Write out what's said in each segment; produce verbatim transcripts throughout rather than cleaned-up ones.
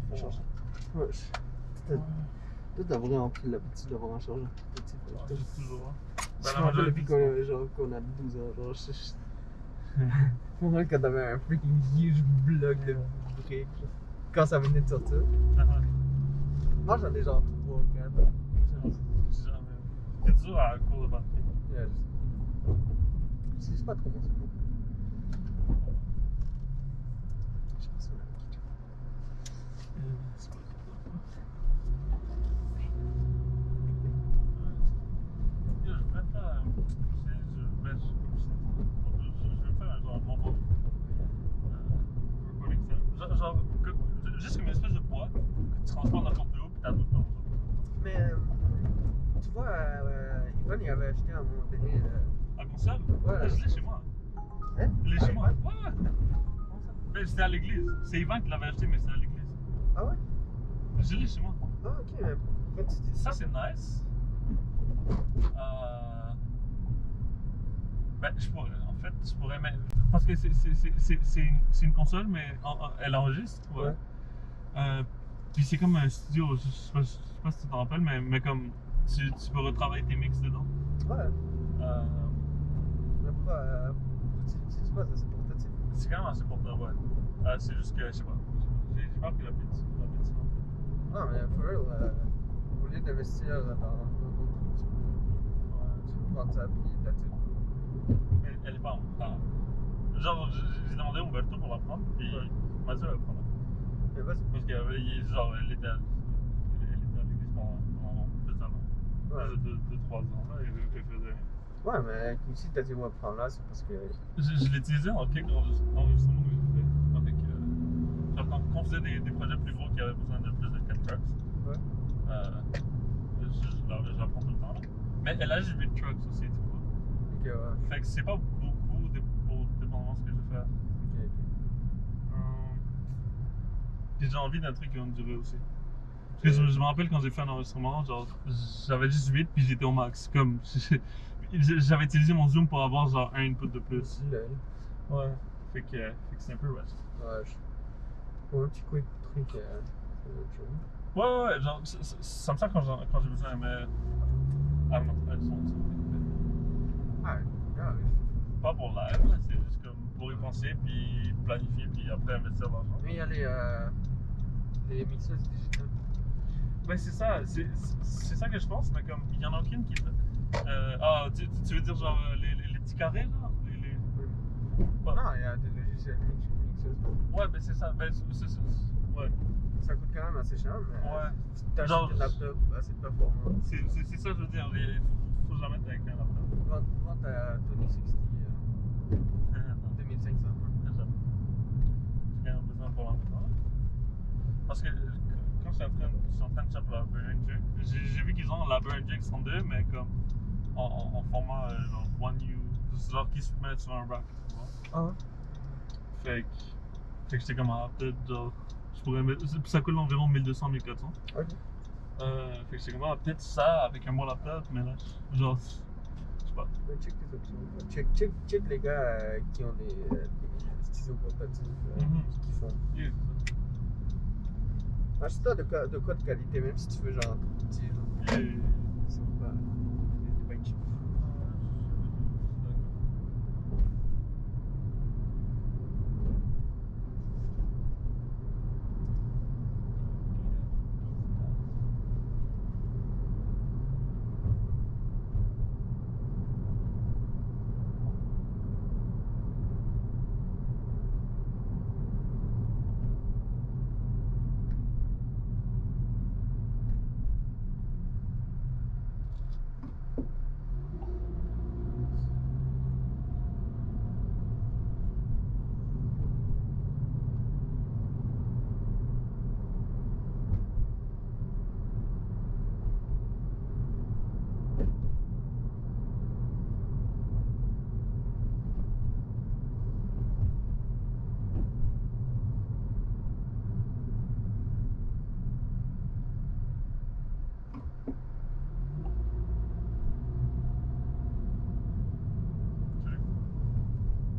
Je vais changer. Ouais, je... Toi, t'as vraiment pris l'habitude d'avoir un chargeur petit. Ah, j'ai toujours. Ben, je me rappelle depuis qu'on a, genre, qu'on a douze ans. Genre, je... je... Pour moi, quand t'avais un freaking huge bloc de briques, quand ça venait de sortir. Moi, j'en ai genre trois, quatre. Jamais. C'est dur à la cour de batterie. Yeah, je sais. C'est pas trop bon, c'est bon. Je sais pas si on a un kick. C'est pas trop. Je vais faire un. Je vais faire un genre mon recording set. Genre, juste comme une espèce de boîte que tu transportes n'importe où et t'as tout le temps. Mais euh, tu vois, euh, Yvonne il avait acheté à un moment donné. Euh... Un console? Ouais. Je l'ai chez moi. Hein? Je l'ai Ah, chez moi. Yvonne? Ouais, ouais. Mais c'était à l'église. C'est Yvan qui l'avait acheté, mais c'était à l'église. Ah ouais? Je l'ai chez moi. Ah ok, mais pourquoi tu dis Ça, ça? c'est nice. Euh... Ben, je pourrais, en fait, je pourrais mettre. Parce que c'est, c'est, c'est, c'est, c'est, une, c'est une console, mais en, en, elle enregistre. Ouais. Ouais. Euh, puis c'est comme un studio, je sais pas, je sais pas si tu t'en rappelles, mais, mais comme tu, tu peux retravailler tes mix dedans. Ouais. Euh, mais pourquoi euh, tu utilises pas ça, c'est portatif? C'est quand même assez portable, ouais. Euh, c'est juste que, je sais pas, j'ai, j'ai pas pris la pizza. La pizza en fait. Non, mais for real, euh, au lieu d'investir dans d'autres trucs, tu peux, ouais, tu peux prendre ça puis that's it. Mais elle est pas en ah. Genre, j'ai demandé à Umberto pour la prendre, puis ouais. Il m'a dit elle va prendre. Mais vas-y. Parce que, genre, elle était à, elle était à l'église pendant, pendant plus d'un an. Ouais. De deux trois ans, là, et elle faisait. Ouais, mais si t'as dit, ouais, prendre là, c'est parce que. Je, je l'ai utilisé en quelques enregistrements que j'ai fait. Avec. Euh, genre, quand, quand on faisait des, des projets plus gros qui avaient besoin de plus de quatre tracks. Ouais. Euh, je, je, je la prends tout le temps, là. Mais elle a juste huit tracks aussi, tu vois. Ok, ouais. Fait que c'est pas beaucoup de, pour dépendamment de ce que je vais faire. Ok, ok. Hum, j'ai envie d'un truc qui va me durer aussi. Parce que je, je me rappelle quand j'ai fait un enregistrement, genre, j'avais juste huit puis j'étais au max. Comme, j'avais utilisé mon zoom pour avoir genre un input de plus. Ouais. Fait que, fait que c'est un peu rush. Ouais, je... Pour un petit quick truc, euh, c'est autre chose. Ouais, ouais, ouais, genre, ça, ça me sert quand, quand j'ai besoin, mais. Ah non, elles sont. Ah, ah oui. Pas pour live, là, c'est juste comme pour y penser, puis planifier, puis après investir l'argent. Mais il y a les, euh, les mixeuses digitales. Ben c'est ça, c'est, c'est ça que je pense, mais comme il y en a aucune qui fait. Euh, ah, tu, tu veux dire genre les, les, les petits carrés là les, les... Pas... Non, il y a des logiciels mixeuses. Ouais, ben c'est ça, ben c'est, c'est, ouais. Ça coûte quand même assez cher, mais ouais. T'as acheté un laptop assez performant. C'est, c'est, c'est ça, je veux dire, il faut, faut jamais mettre avec un laptop. Vente, vente à Tony sixty, euh, deux mille cinq cents. C'est ça. J'ai quand même besoin pour l'entendre. Parce que quand je suis en train, je suis en train de chercher la Behringer, j'ai, j'ai vu qu'ils ont la Behringer X trente-deux, mais comme en, en, en format euh, genre One U, genre qui se met sur un rack, tu vois. Ah ouais? Fait que, fait que j'étais comme, ah, peut-être genre, je pourrais mettre, ça coûte environ mille deux cents à mille quatre cents. Ok. Euh, fait que j'étais comme, ah, peut-être ça avec un bon laptop, mais là, genre, je sais pas. Ouais, check tes options. Check, check, check les gars euh, qui ont des, euh, des stylos portatifs, euh, mm-hmm. qui font. Yeah, c'est ça. Achète-toi de, de quoi de qualité, même si tu veux genre petit. Yeah, yeah, yeah. C'est pas. C'est pas cheap.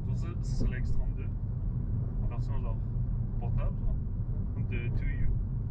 C'est la X trente-deux en version genre portable, genre, de deux U.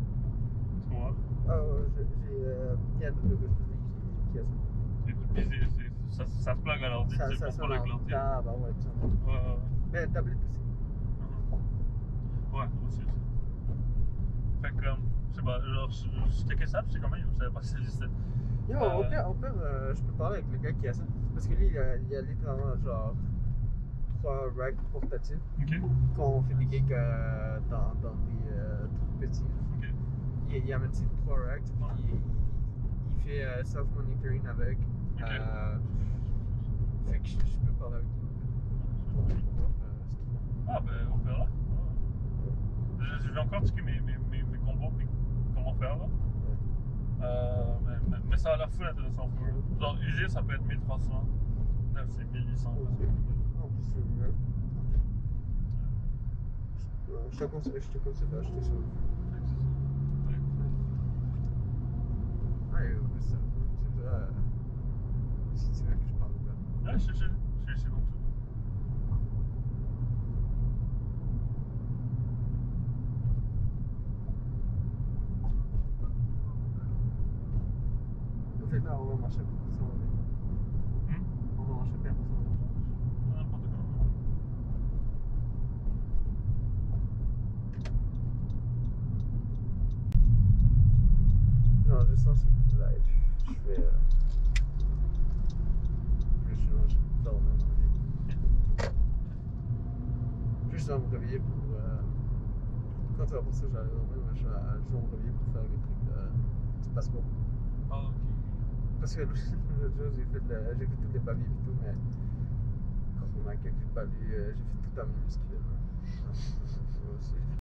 Ah, ouais, j'ai. euh, Il y a d'autres gars qui, qui a ça. Et puis c'est- c'est- ça, ça se plug à l'ordi, Ça, c'est ça pour sonne pas le en clantier. Ah, bah ouais, ça. Ouais, ouais, Mais la tablette aussi. ouais. Ouais, aussi, aussi. Fait que, euh, je sais pas, genre, je je checkais ça, puis j'étais quand même, je savais pas que ça existait. Yo, Euh, au pire, au pire euh, je peux parler avec le gars qui a ça. Parce que lui, il a, il a littéralement genre trois racks portatifs. Ok, Quand on fait des gigs euh, dans, dans des euh, trucs petits. ok. Il, il amène ses trois racks, puis il, il fait euh, self-monitoring avec. Ok. Euh, fait que je, je peux parler avec lui. Pour voir euh, ce qu'il a. Ah, ben, on peut là. Je, je vais encore checker mes, mes, mes, mes combos, puis comment faire là. Euh, mais, mais, mais ça a l'air full intéressant pour eux. Genre, usé, ça peut être mille trois cents. Neuf, c'est mille huit cents. En plus, c'est mieux. Euh, Je te conseille, je te conseille d'acheter ça. Ouais, en plus, ça, tu diras euh, si tu veux que je parle ou pas. Ouais, je sais, je sais, je sais, donc. En fait, là, on va marcher pour ça. Hum? On va marcher bien pour ça. N'importe quoi. Non, je sens que là, je fais. Euh, je suis là, je dors dans mon lit. Juste dans me réveiller pour. Euh, quand tu vas pour ça, j'allais dormir, mais je vais, je vais me réveiller pour faire les trucs de, du passeport. Ah, ok. Parce que l'autre jour, j'ai fait, de la- j'ai fait toutes les papiers et tout, mais. Quand on a quelques j'ai pas lu, euh, j'ai fait tout en minuscule. Moi aussi.